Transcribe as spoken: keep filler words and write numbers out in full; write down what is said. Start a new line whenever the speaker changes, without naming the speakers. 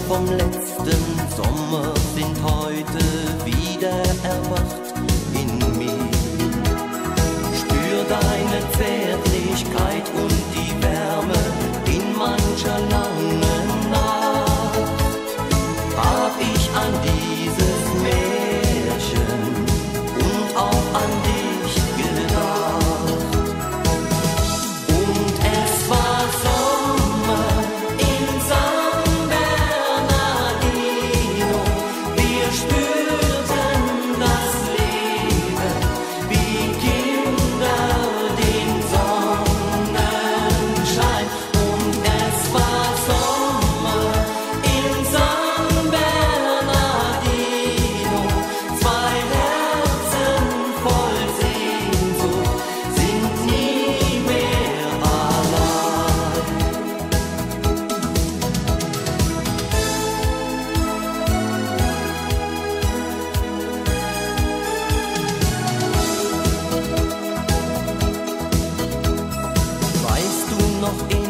vom letzten Sommer sind heute wieder erwacht in mir. Spür deine Zärtlichkeit und die Wärme in mancher langen Nacht. Hab ich an dieses Märchen und auch an dich gedacht. Und es war Sommer in San Bernardino. Wir spürten das Leben wie Kinder den Sonnenschein. Und es war Sommer in San Bernardino. Zwei Herzen voll Sehnsucht sind nie mehr allein. Weißt du noch,